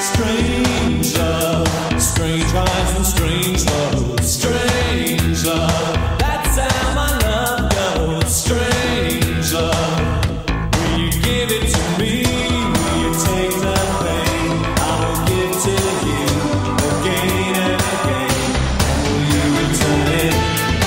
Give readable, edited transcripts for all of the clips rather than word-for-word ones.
Strange love, strange eyes and strange love. Strange love, that's how my love goes. Strange love, will you give it to me? Will you take the pain I will give to you again and again? Will you return it?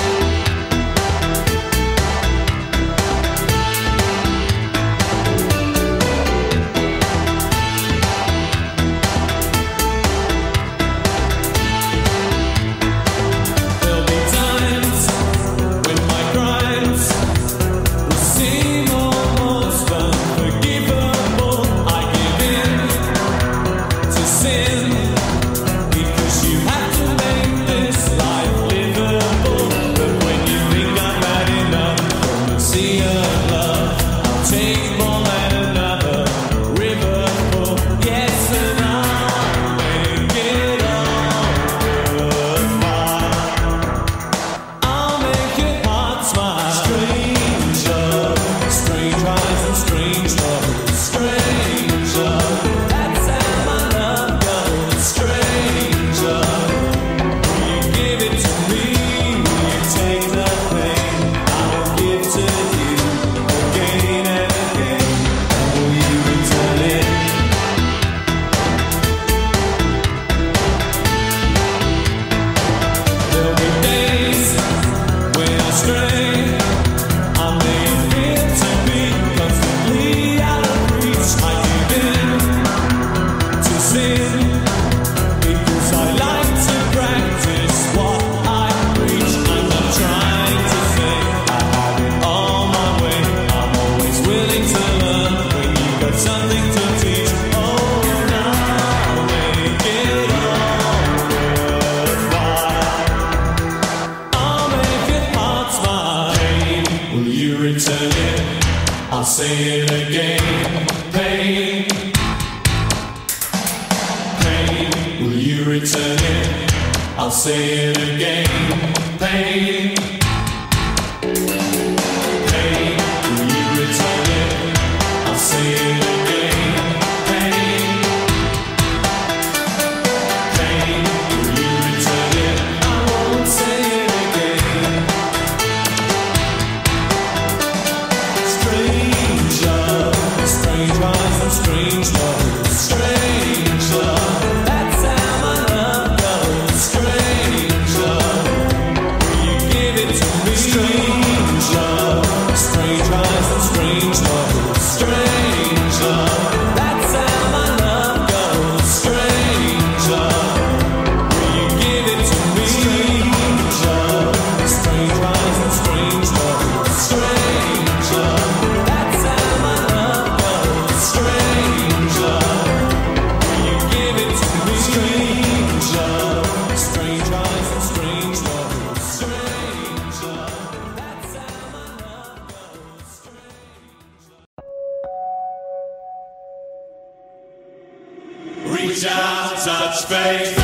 I'll say it again, pain, pain, will you return it? I'll say it again, pain, pain, will you return it? I'll say it again, pain, pain, will you return it? I won't say it again. Strange love, strange eyes and strange love. Strange love, that's how my love goes. Strange love, will you give it to me? Strange love, strange eyes and strange love. Strange love, that's how my love goes. Strange love, will you give it to me? Strange love, strange eyes and strange love. Strange love, that's how my love goes. Strange love, will you give it to me? Strange love, strange eyes and strange love. Strange love, that's how my love goes. Reach out, touch faith.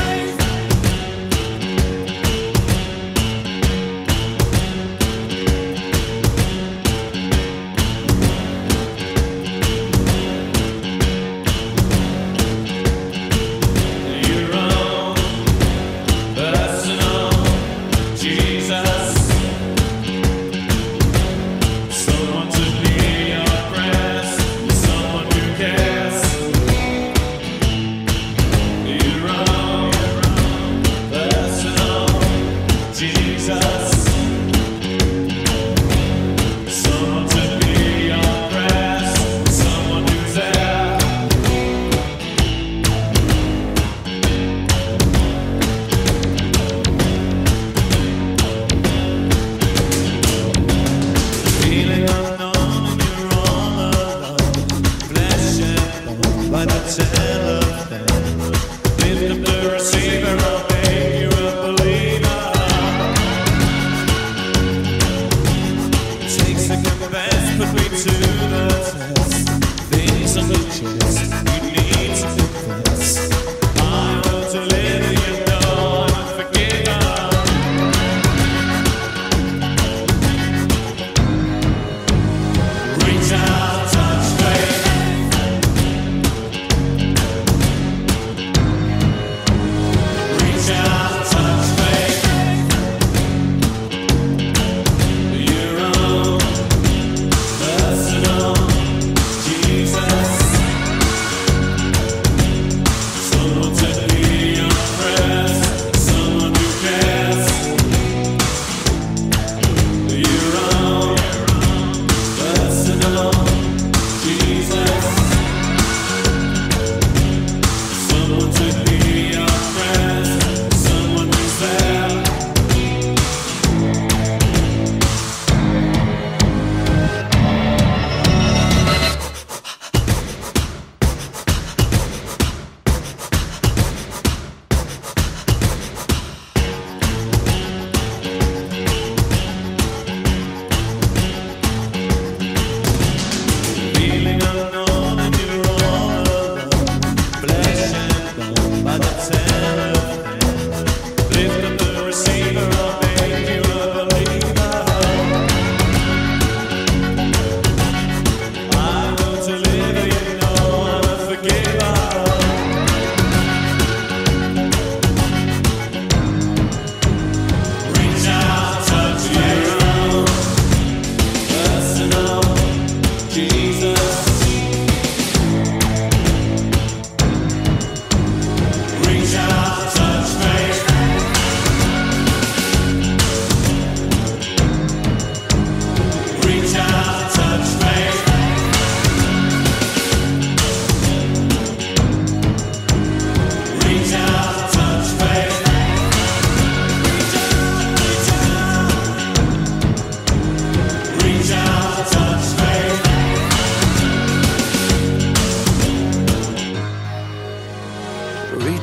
Your own personal Jesus. Someone to hear your prayers. Someone who cares. Your own personal Jesus. Someone to hear your prayers. Someone who's there. Feeling unknown and you're all alone. Flesh and bone by the telephone. Lift up the receiver, I'll make you a believer. Take second best, put me to the test. Things on the chest, you need to confess. I want to live, you know I'm forgiven. Reach out, touch faith.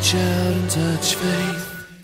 reach out and touch faith.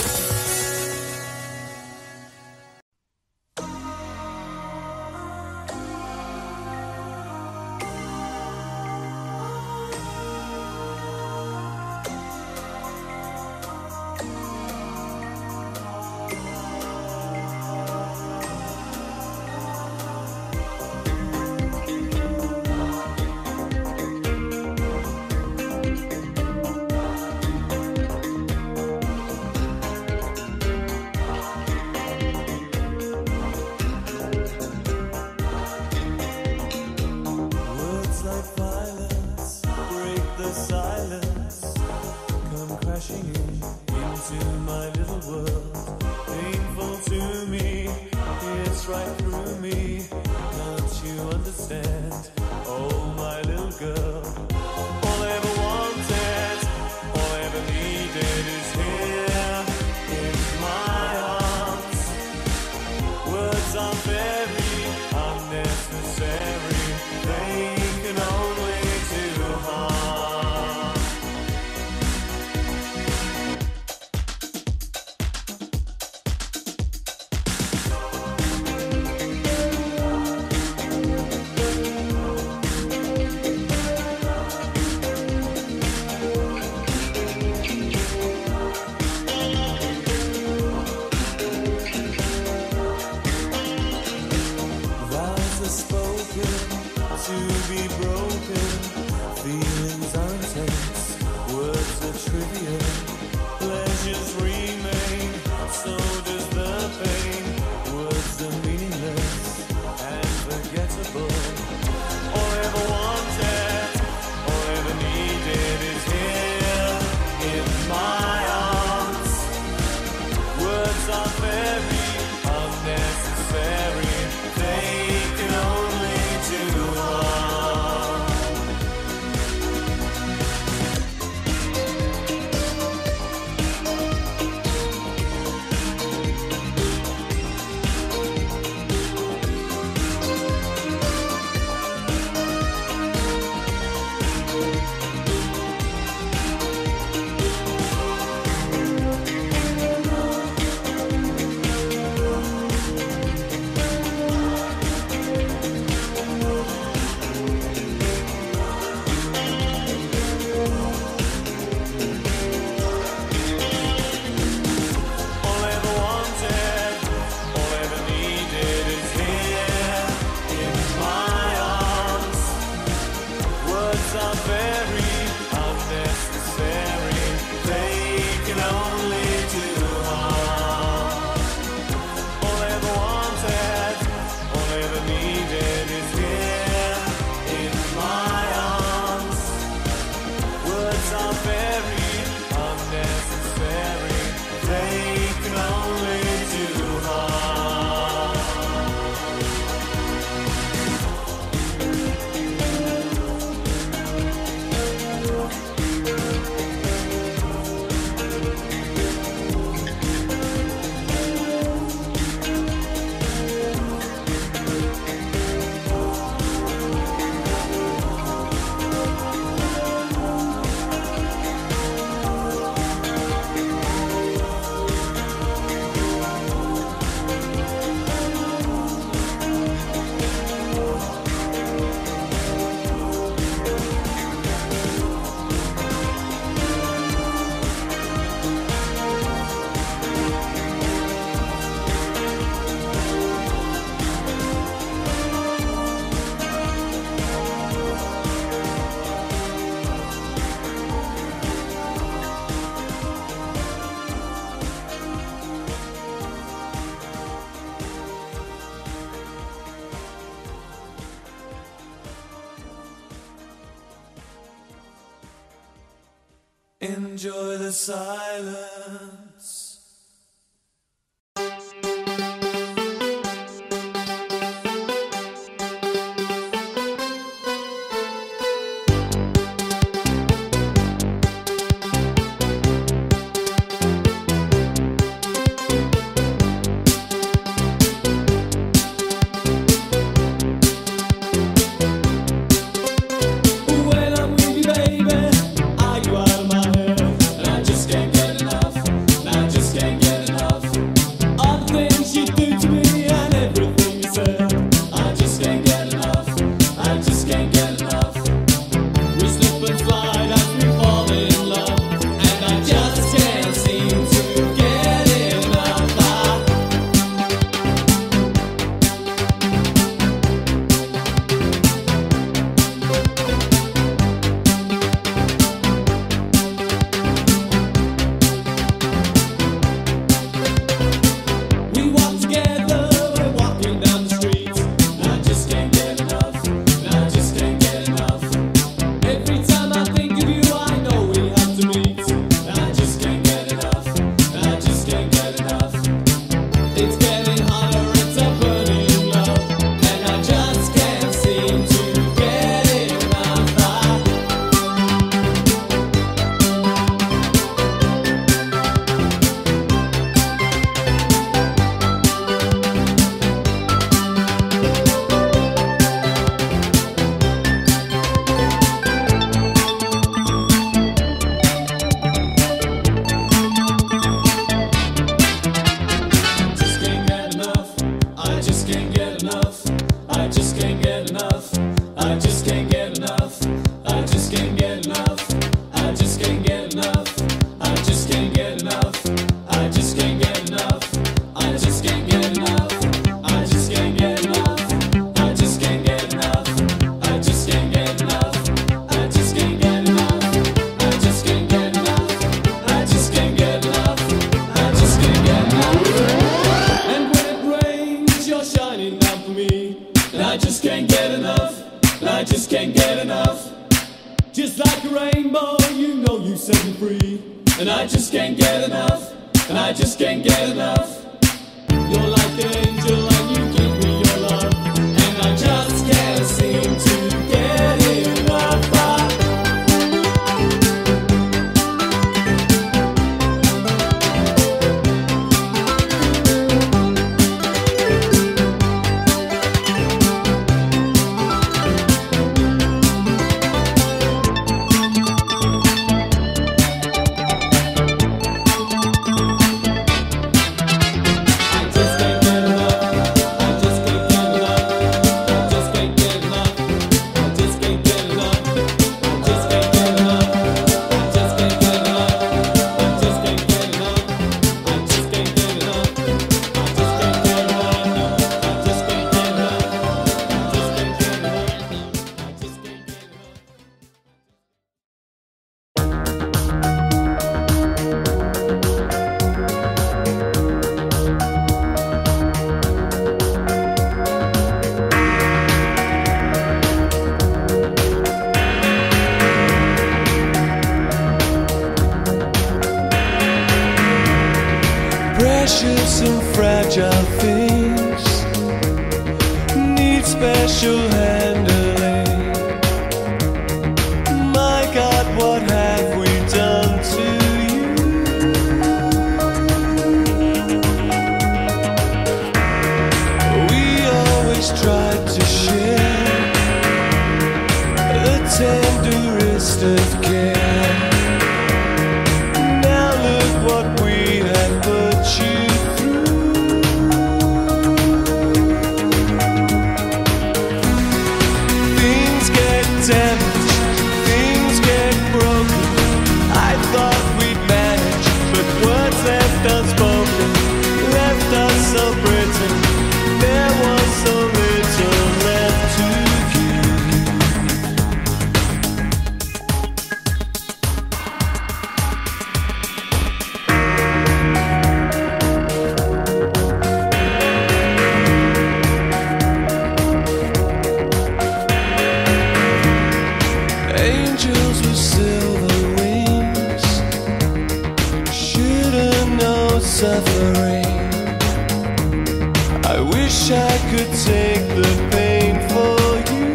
Enjoy the silence. When I'm with you, baby, are you out of my head? And I just can't you set me free. And I just can't get enough, and I just can't get enough. You're like an angel and you give me your love, and I just can't seem to get enough. Precious and fragile things need special handling. My God, what have we done to you? We always tried to share the tenderest of care. Now look what we have put you through. Things get damaged, things get broken. I thought we'd manage, but words left unspoken left us so brittle. There was so little left to give. Angels with silver wings should've known suffering. I wish I could take the pain for you.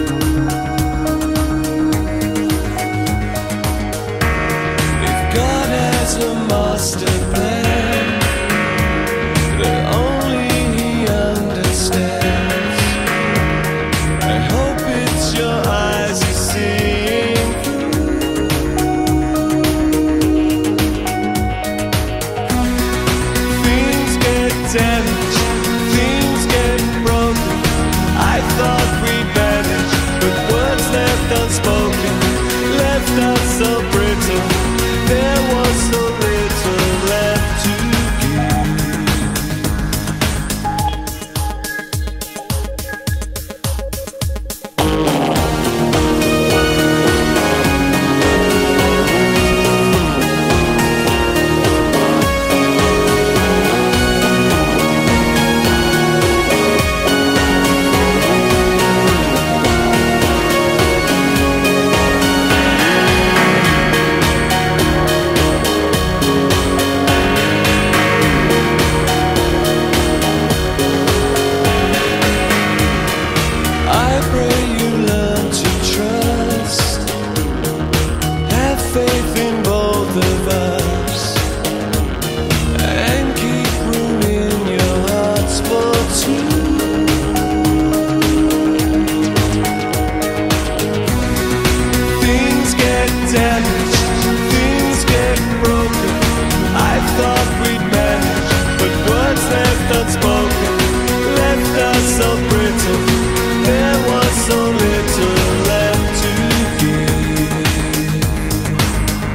If God has a master plan that only He understands, I hope it's your eyes He's seeing through. Things get damaged, things get broken. I thought we'd manage, but words left unspoken left us so brittle. There was so little left to give. I pray you learn to trust, have faith in both of us, and keep room in your hearts for two. Things get damaged, things get broken. I thought we'd manage, but words left unspoken left us so brittle. There was so little left to give.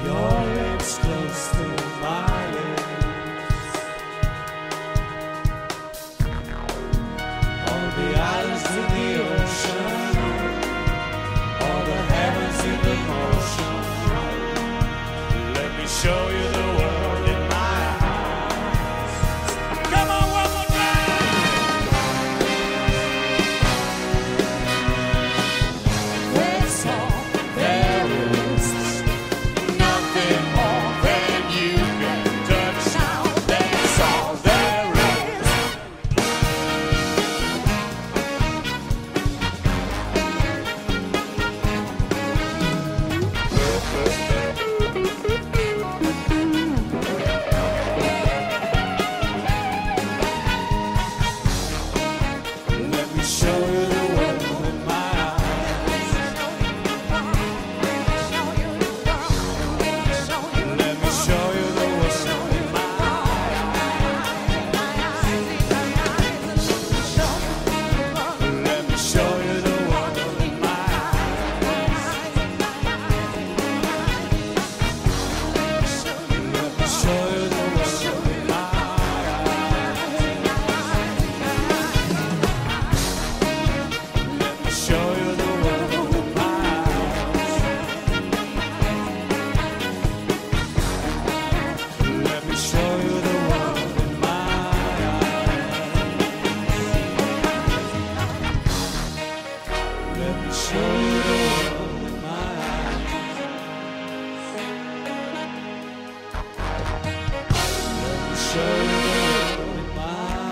Your lips close to my lips. All the islands in the ocean, all the heavens in the motion. Let me show you the world in my eyes. Come on, one more time. That's all there is. Nothing more than you can touch. That's all there is. Let me show you the world in my eyes. Let me show you the world in my eyes. Let me show you the world in my eyes. Let me show you the world in my eyes. Let me show you the world in my eyes. Let me show you the world in my eyes. Let me show you the world in my eyes. Let me show you the world in my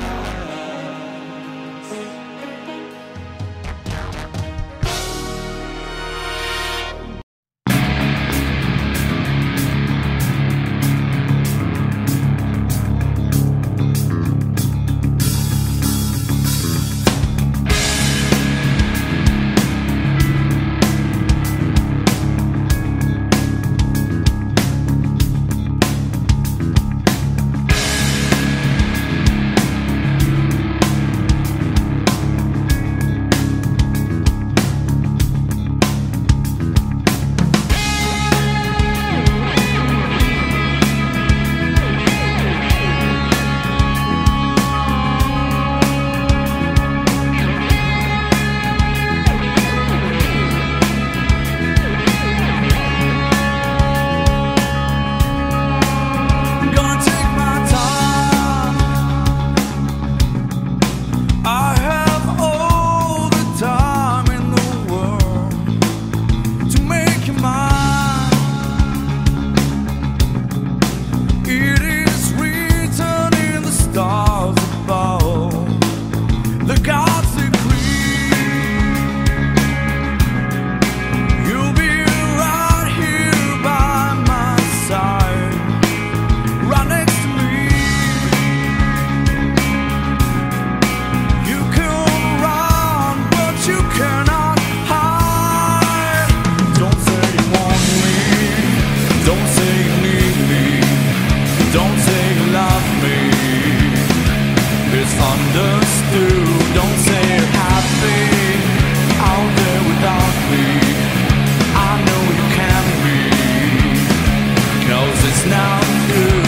Gonna take my time. I have all the time in the world to make you mine. It is written in the stars above, the gods decree. You'll be right here by my side, right next to me. You can run, but you cannot hide. Don't say you want me. Don't say you need me. Don't say you love me. It's understood. Don't say you're happy out there without me. I know you can be, 'cause it's not good.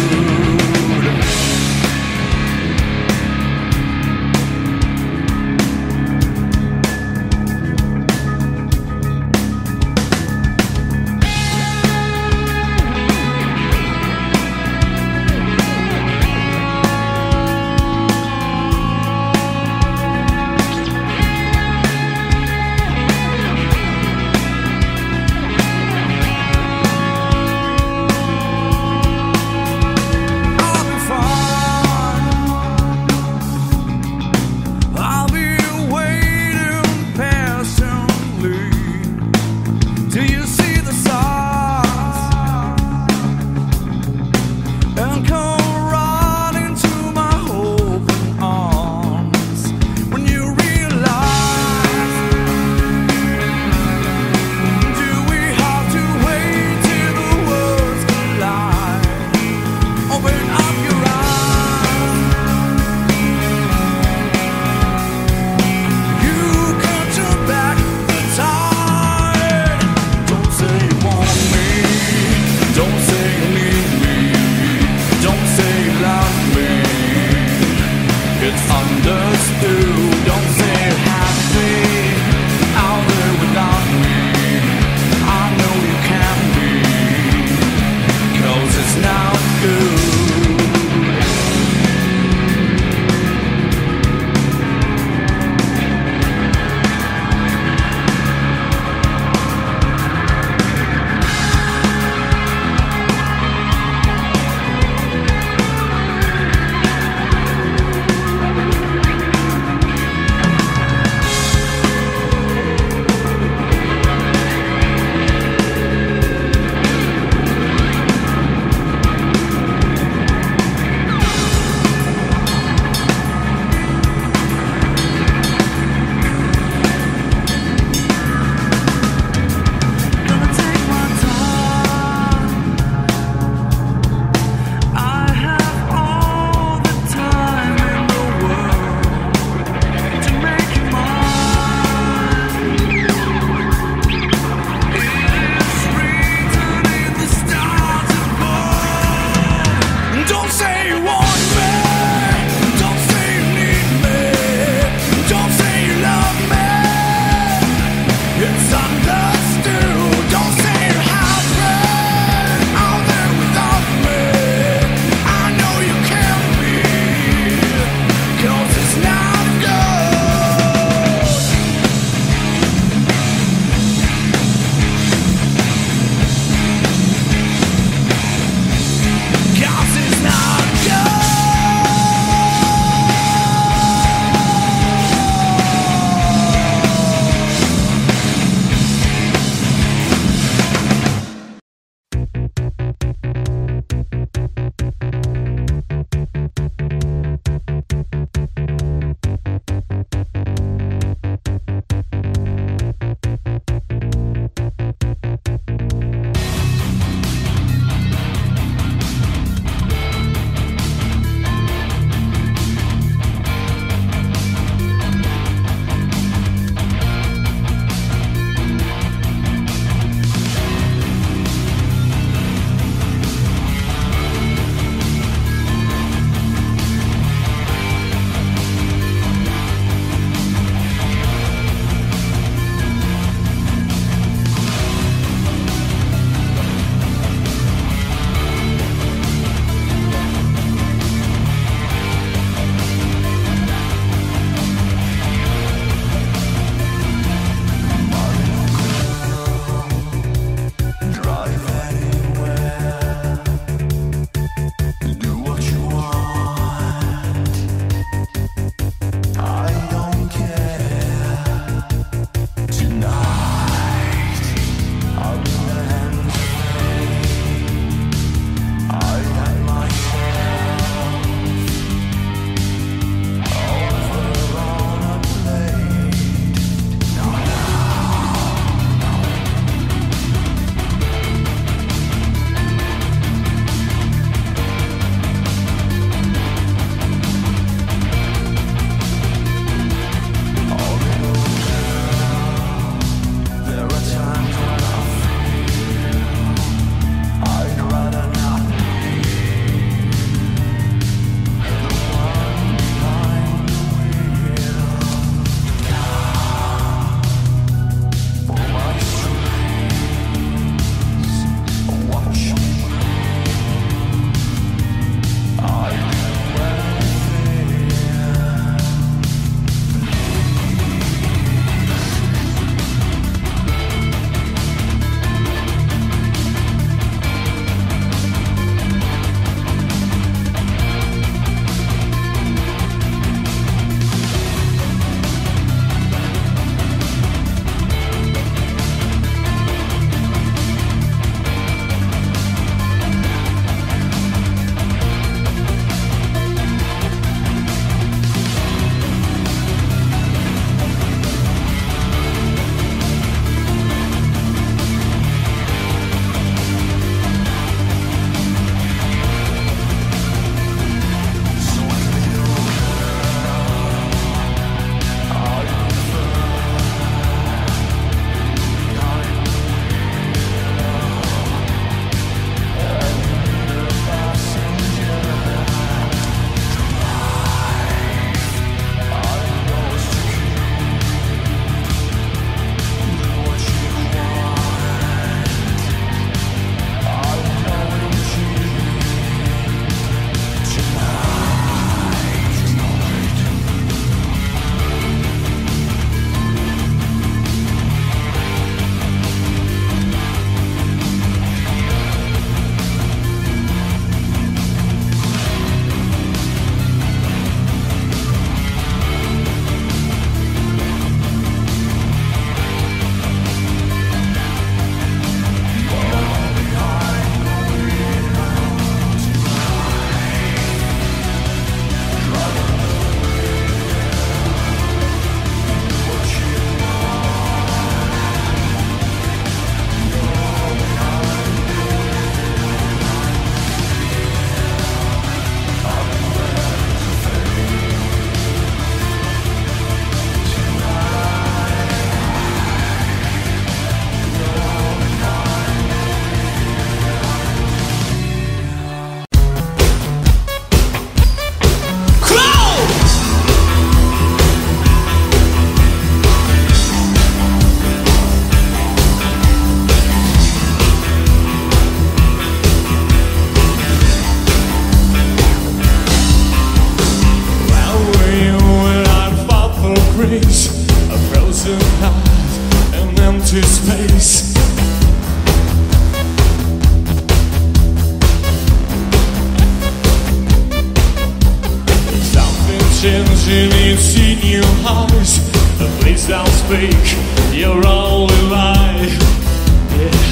changing into new highs. Please don't speak, you're only lie. Yeah.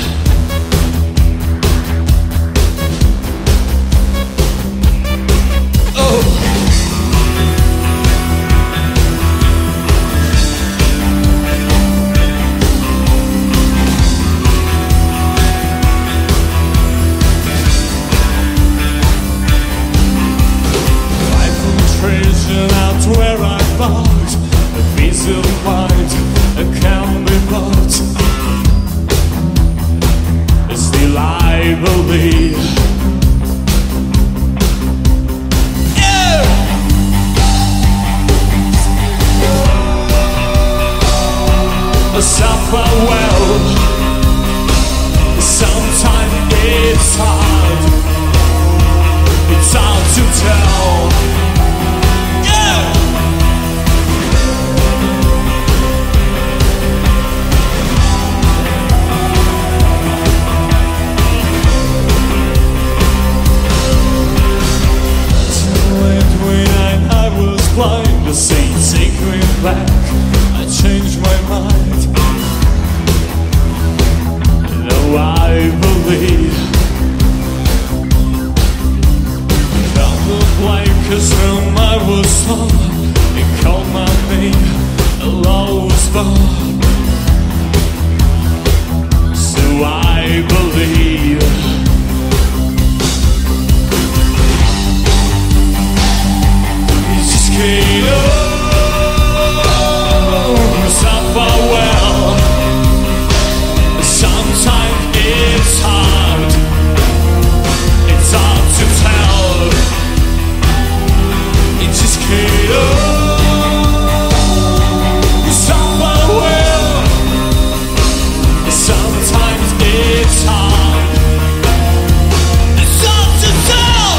Where I found a piece of mind that can be bought. Still I believe. Yeah! Suffer well. Sometimes it's hard. It's hard to tell. Blind to see, take me back. I changed my mind. Now I believe. Found the blankest room I was on. They called my name, a lost bar. So I believe. Suffer well. Sometimes it's hard. It's hard to tell. It just suffer well. Sometimes it's hard. It's hard to tell.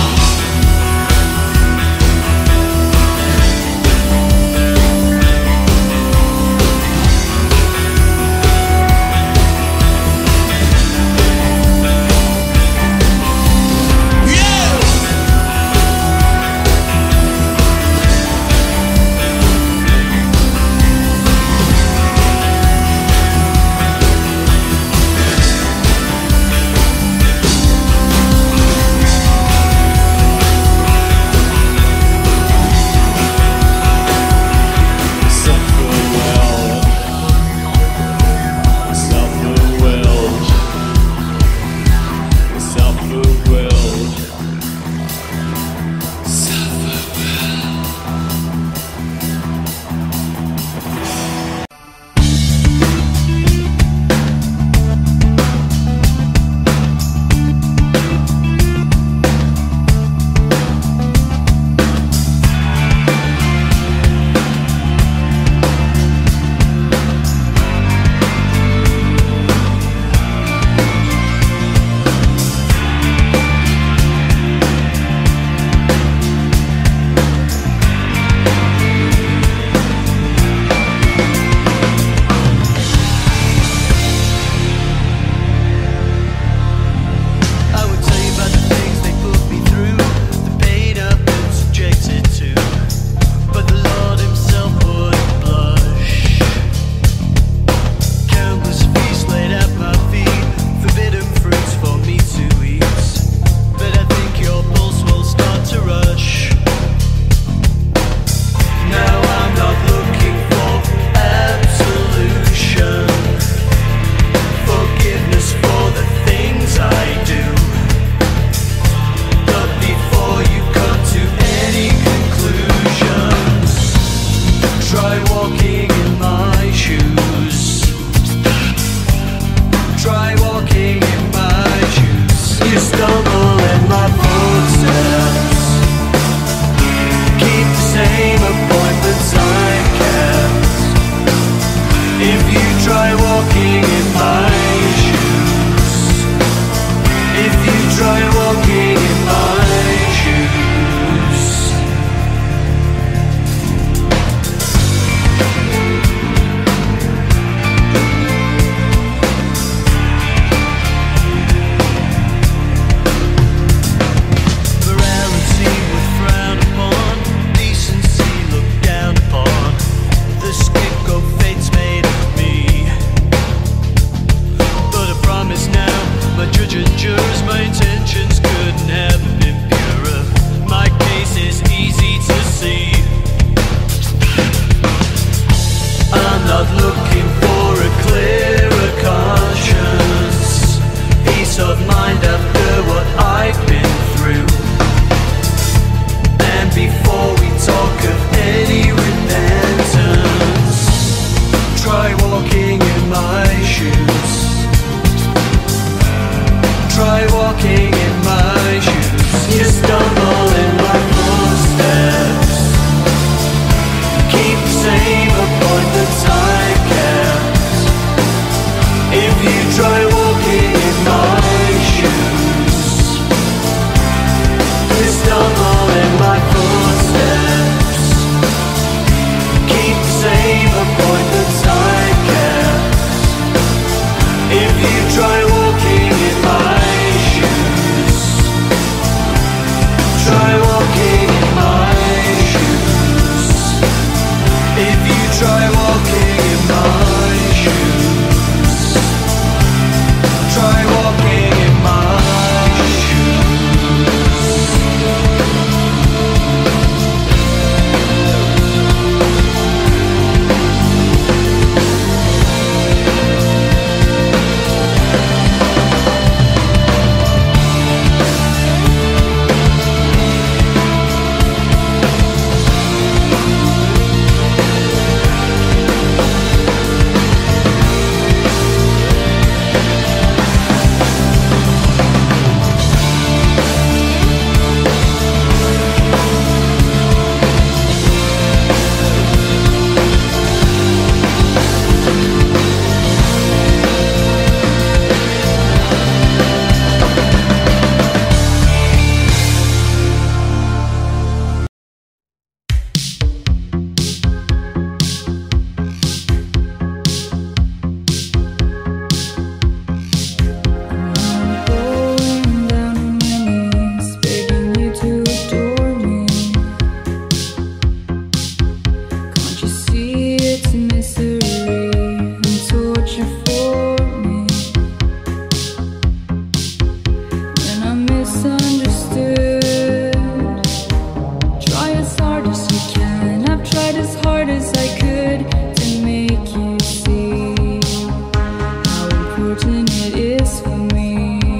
misunderstood. Try as hard as you can. I've tried as hard as I could to make you see how important it is for me.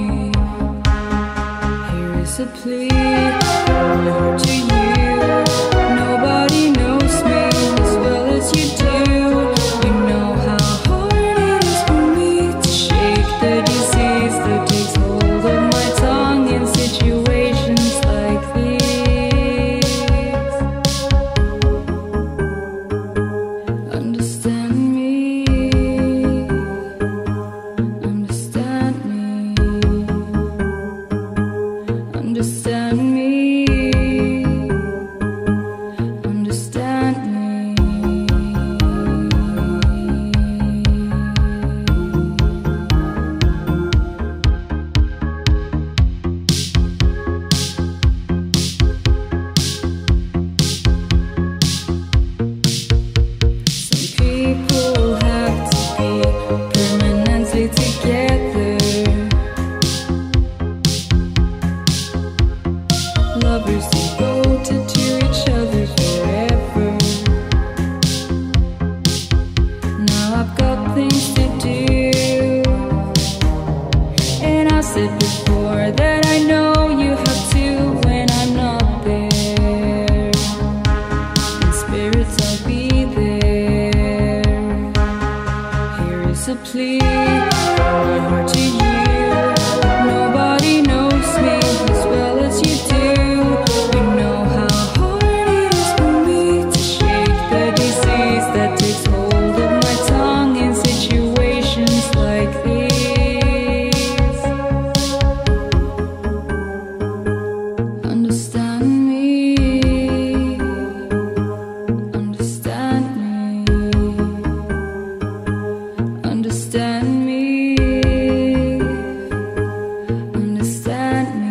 Here is a plea from my heart to you. Nobody knows me as well as you do. You know how hard it is for me to shake the disease that takes hold of my tongue in situations like these. Understand me, understand me, understand me, understand me. Some people have to be permanently together. Lovers devoted to each other forever. Now I've got things to do, and I said before that I know you have to when I'm not there. In spirits I'll be there. Here is a plea from my heart to you. Nobody knows me as well as you do. You know how hard it is for me to shake the disease that takes hold of my tongue in situations like these. Understand me, understand me, understand me, understand me.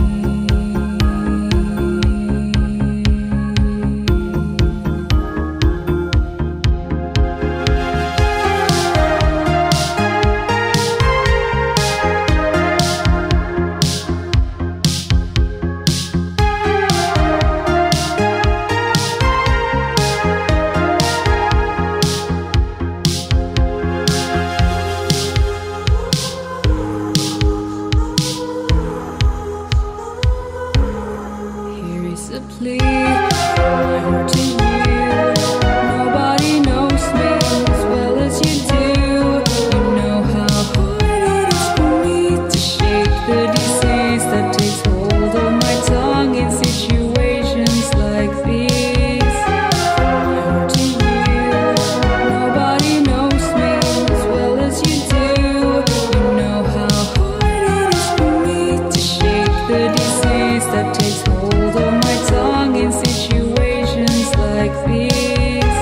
Here is a plea from my heart to you. Nobody knows me as well as you do. You know how hard it is for me to shake the disease that takes hold of my tongue in situations like these. From my heart to you. Nobody knows me as well as you do. You know how hard it is for me to shake the disease that takes hold of my tongue in situations like these.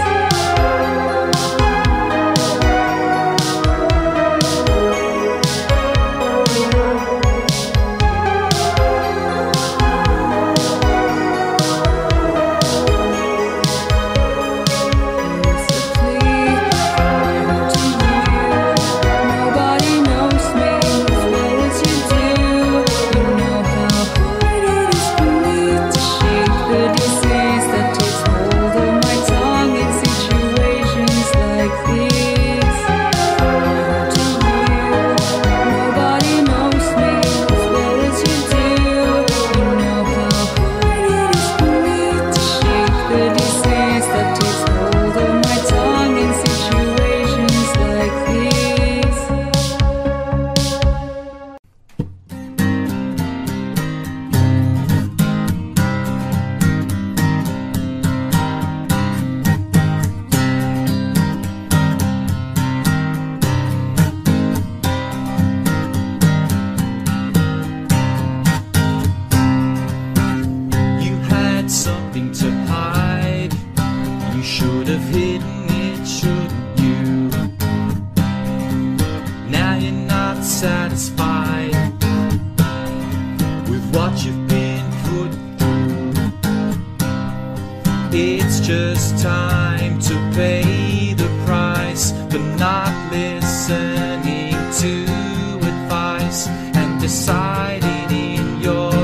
Here's a plea from my heart to you. Nobody knows me as well as you do. You know how hard it is for me to shake the disease that takes hold of my tongue in situations like these. From my heart to you. Nobody knows me as well as you do. You know how hard it is for me to shake the disease that takes hold of my tongue in situations like these. You had something to hide. You should have hidden it, shouldn't you? Now you're not satisfied with what you've been put through. It's just time to pay the price for not listening to advice and deciding in your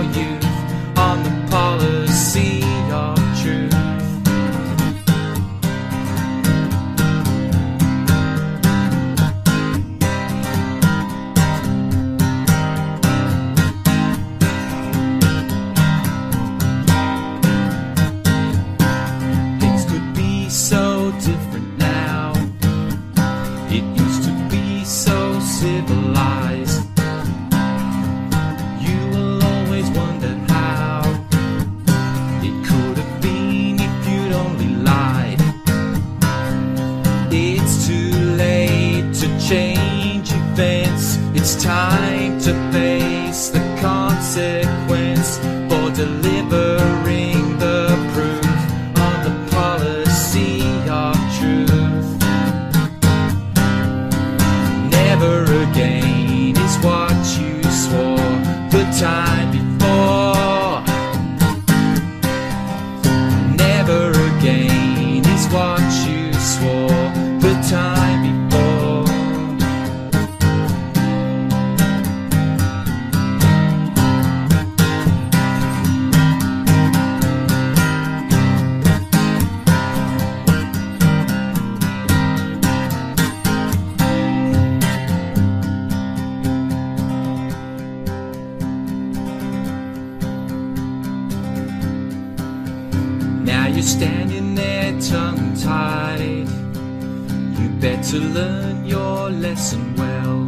you're standing there tongue-tied, you better learn your lesson well.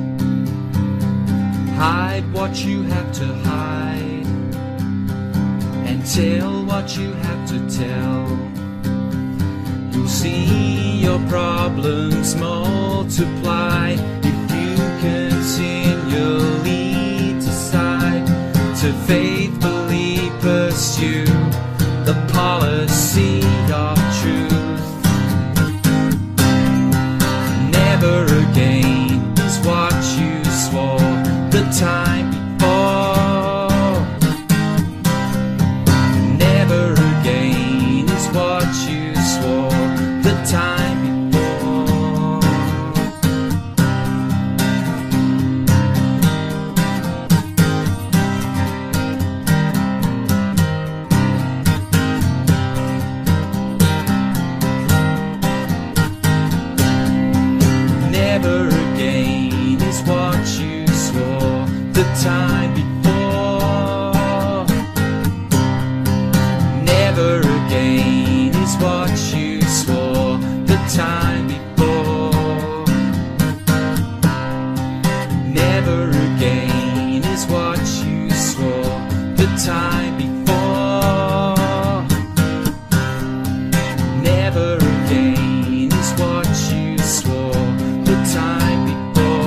Hide what you have to hide, and tell what you have to tell. You'll see your problems multiply if you continually decide to faithfully pursue the policy of truth. Never again is what you swore the time before. Never again is what you swore the time before. Never again is what you swore the time before. Never again is what you swore the time before. Never again is what you swore the time before. Never again is what you swore the time before.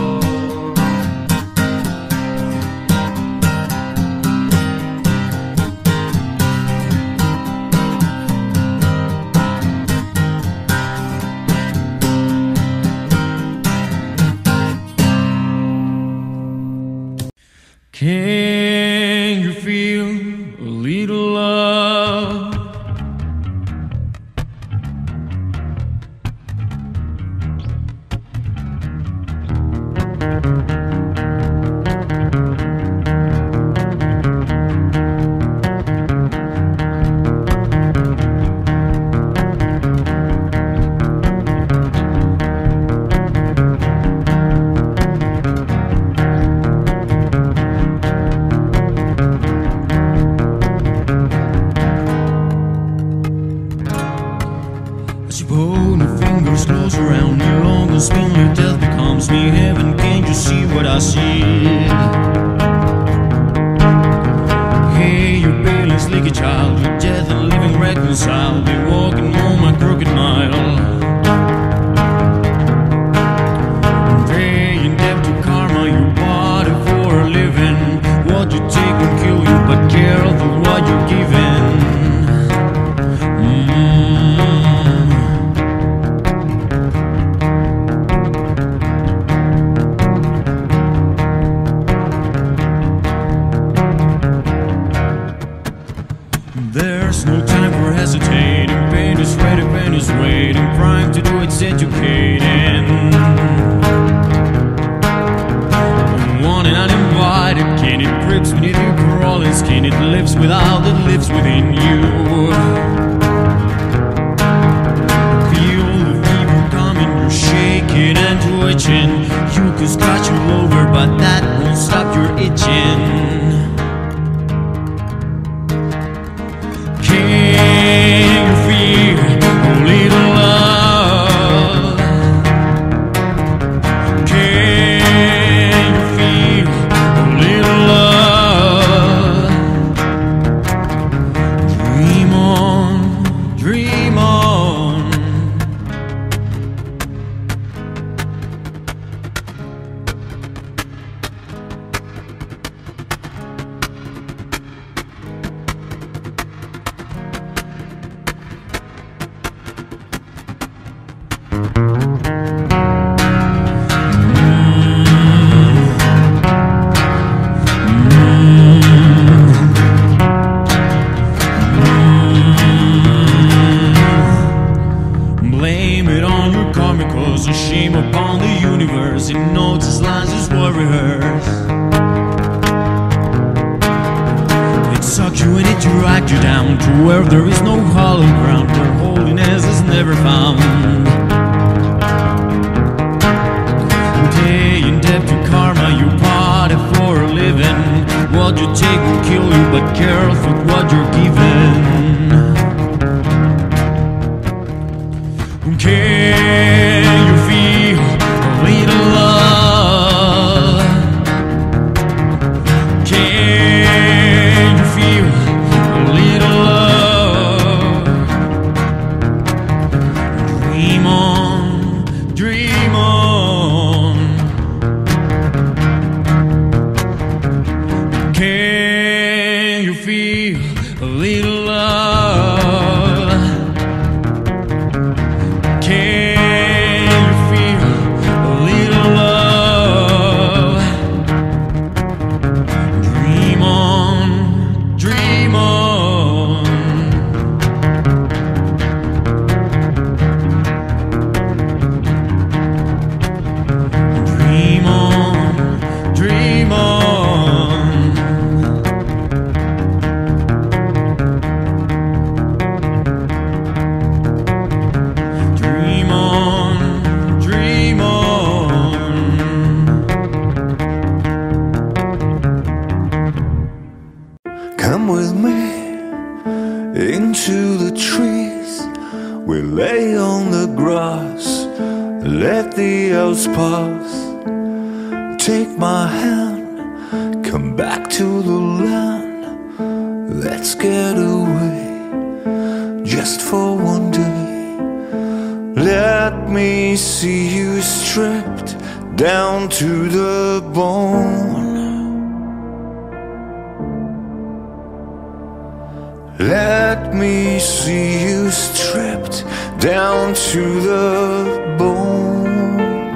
Can you feel a little love? As you pull your fingers close around me, long as lonely death becomes me heaven. Can't you see what I see? Hey, you're pale as like a child, with death and living reconciled. Be walking on my crooked mile, praying death to karma. Your body for a living. What you take will kill you, but careful what you're giving. There's no time for hesitating. Pain is ready, pain is waiting. Prime to do it's educating. Unwanted, uninvited. Can it grips beneath your crawling skin? It lives without, it lives within you. Feel the fever coming, you're shaking and twitching. You could scratch all over, but that won't stop your itching. Can you feel a little love? Can you feel a little love? Dream on, dream on. Blame it on your karma, cause a shame upon the universe. It knows its lines is what rehearse. It sucks you and it drags you down to where there is no hollow ground, where holiness is never found. Day in debt to karma, you party for a living. What you take will kill you, but careful what you're given. Can you feel a little love? Can you feel a little love? Dream on, dream on. Can you feel a little love? Can you feel a little love? Dream on, dream on. Dream on, dream on. Dream on, dream on. Come with me into the trees. We lay on the grass, let the hours pass. Take my hand, come back to the land. Let's get away, just for one day. Let me see you stripped down to the bone. Let me see you stripped down to the bone.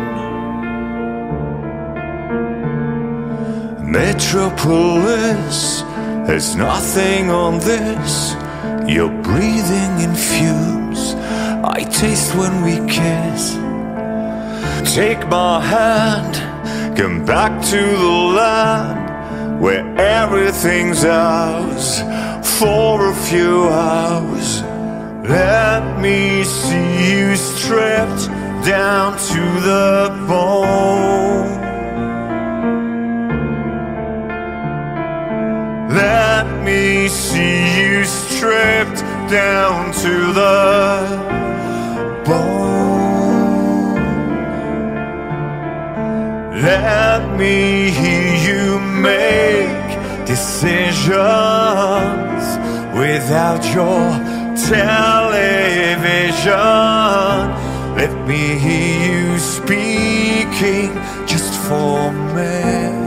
Metropolis has nothing on this. You're breathing in fumes I taste when we kiss. Take my hand, come back to the land where everything's ours for a few hours. Let me see you stripped down to the bone. Let me see you stripped down to the bone. Let me hear you make decisions without your television. Let me hear you speaking just for me.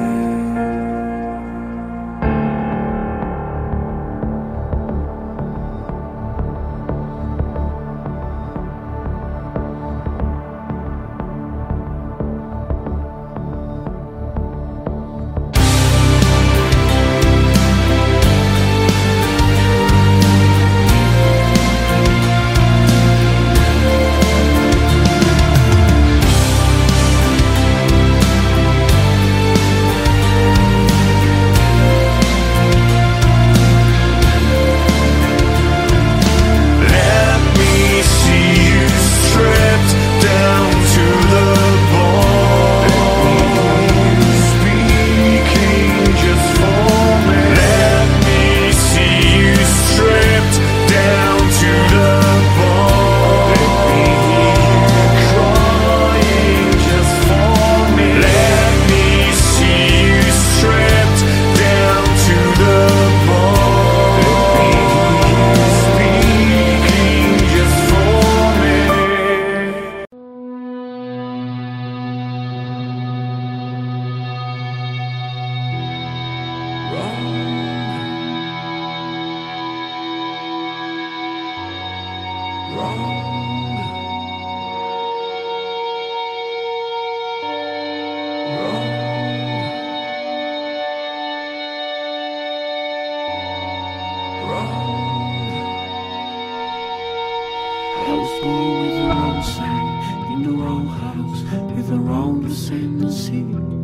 Houseboy with the wrong sign, in the wrong house, with the wrong vicinity.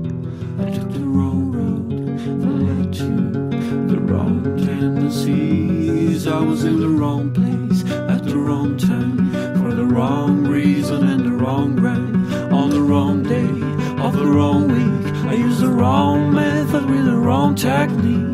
I took the wrong road that led to the wrong tendencies. I was in the wrong place at the wrong time, for the wrong reason and the wrong ground, on the wrong day of the wrong week. I used the wrong method with the wrong technique.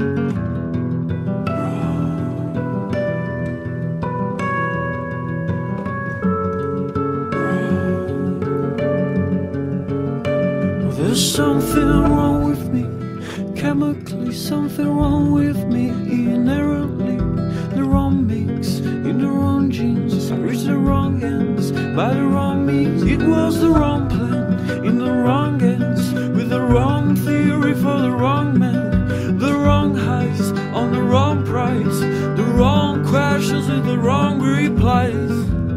ugly, something wrong with me inherently. The wrong mix, in the wrong jeans, I reached the wrong ends by the wrong means. It was the wrong plan, in the wrong hands, with the wrong theory for the wrong man. The wrong highs on the wrong price, the wrong questions with the wrong replies.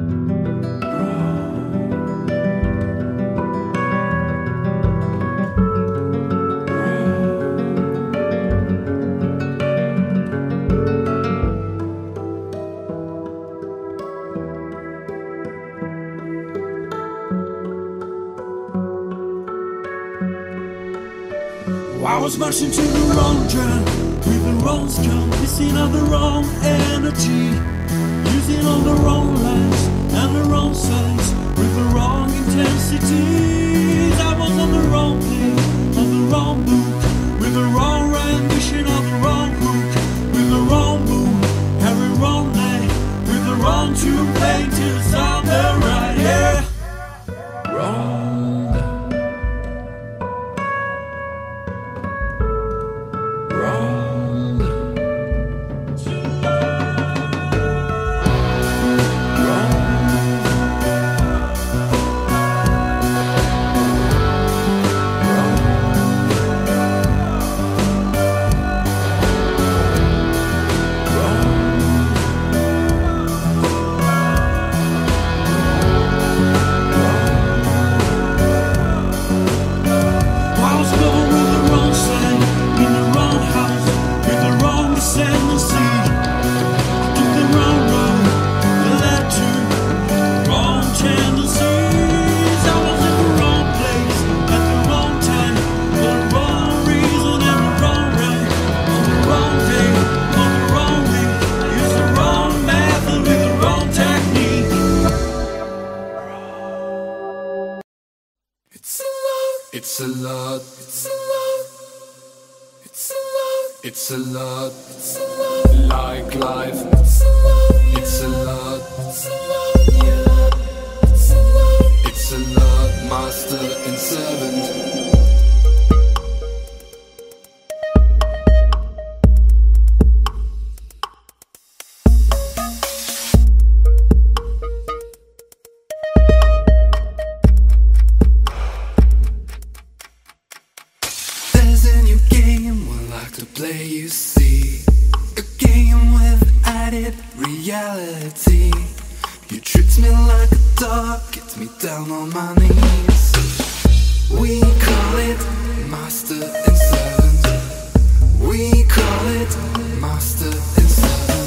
I was marching to the wrong drum, with the wrong scum, missing out the wrong energy, using all the wrong lines and the wrong signs, with the wrong intensities. I was on the wrong plane, on the wrong book, with the wrong rendition of the wrong hook, with the wrong moon, every wrong night, with the wrong tune playing till it sounded right, yeah. Wrong. It's a lot, it's a lot, it's a lot, it's a lot, it's a lot, like life, it's a lot, it's a lot, it's a lot, yeah, it's a lot, it's a lot, master and servant. To play, you see, a game with added reality. You treat me like a dog, get me down on my knees. We call it master and servant. We call it master and servant.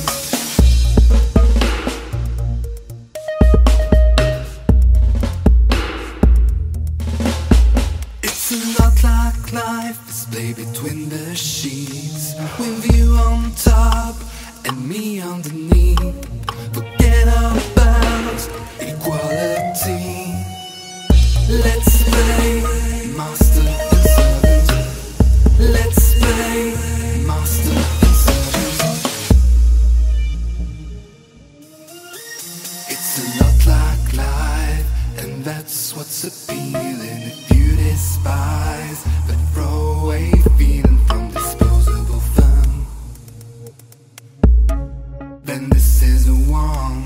It's a lot like life, display between the sheets, with you on top and me underneath. Forget about equality. Let's play master and servant. Let's play master and servant. It's a lot like life, and that's what's appealing. If you despise that throwaway feeling from disposable fun, then this is the one.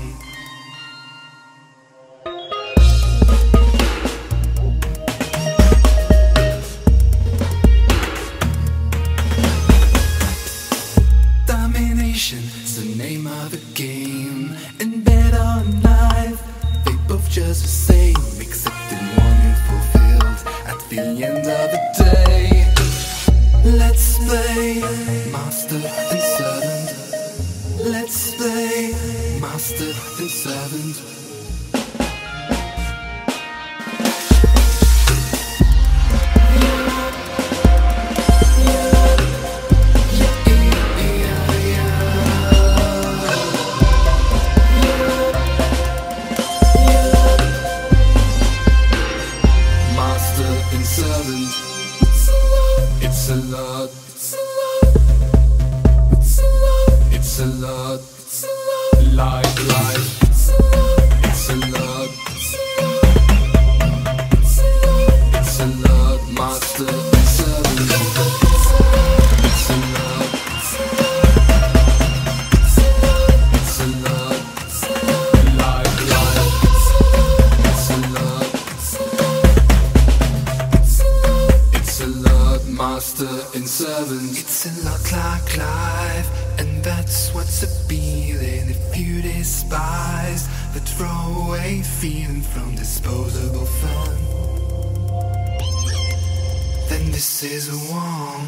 Domination is the name of the game, and bet on life, they both just the same, except in one is fulfilled at the end of the day. Let's play master and servant. Let's play master and servant. It's a lot, it's a lot, it's a lot, it's a lot, it's a lot, like life, it's a lot. that's what's appealing. If you despise the throwaway feeling from disposable fun, then this is a one.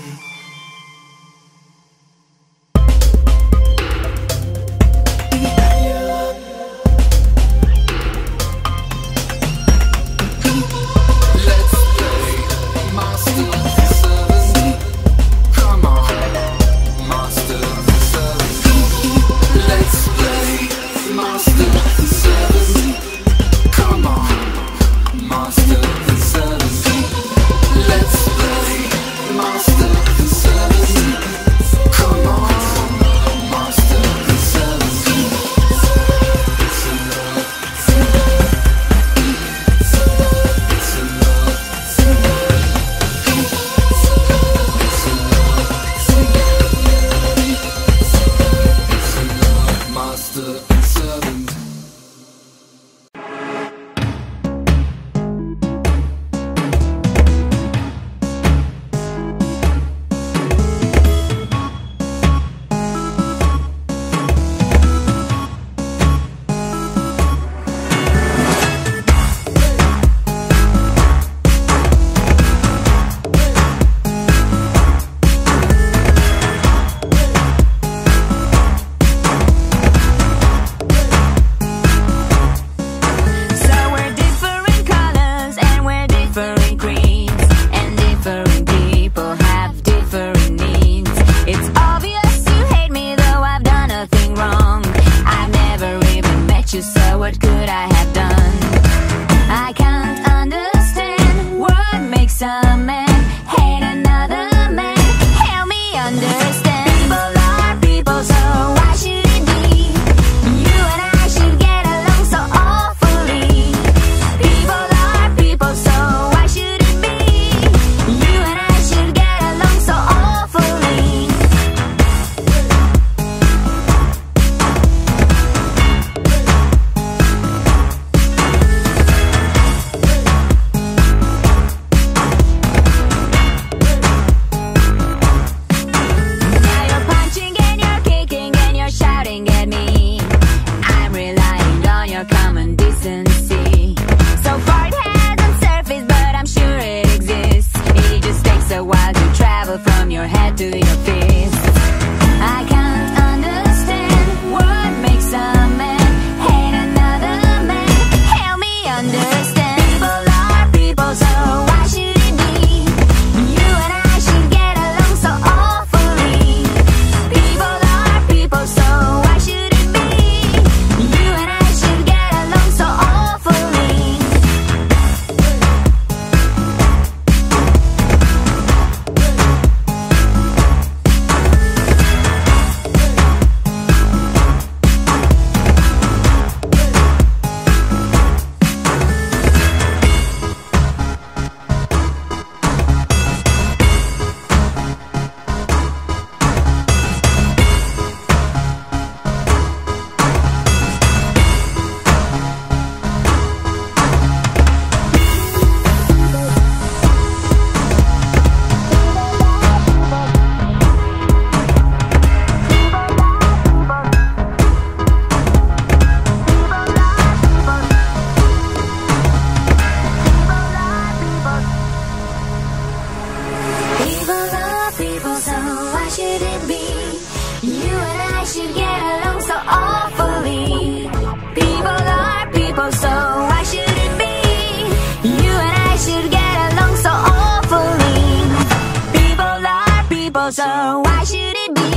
So why should it be?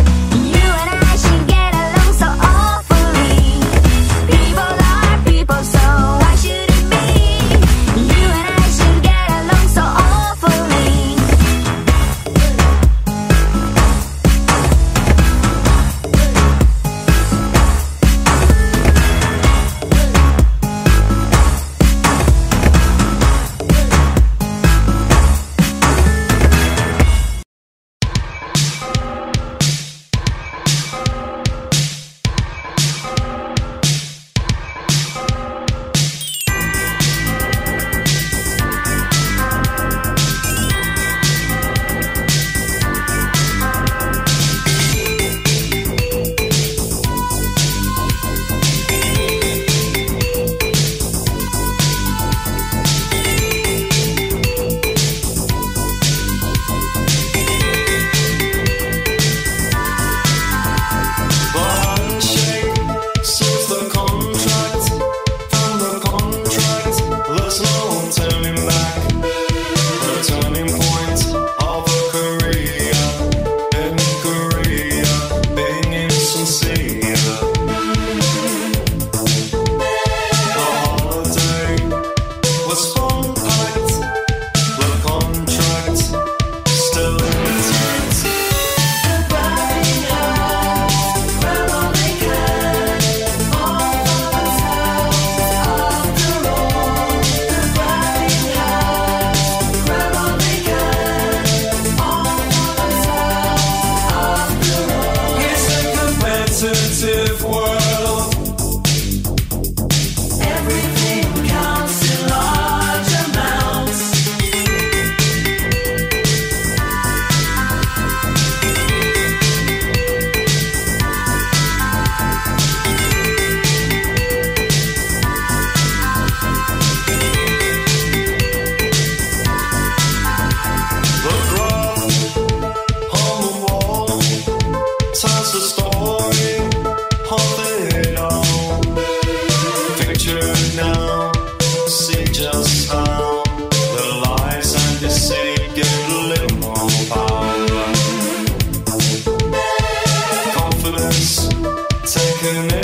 You and I should get along so awfully. People are people, so why should it be? You and I should get along so awfully. quantitative world. Everything counts in large amounts. The graph on the wall tells the story of it all. Picture now, see just how the lies and deceit get a little more power. Confidence taken in.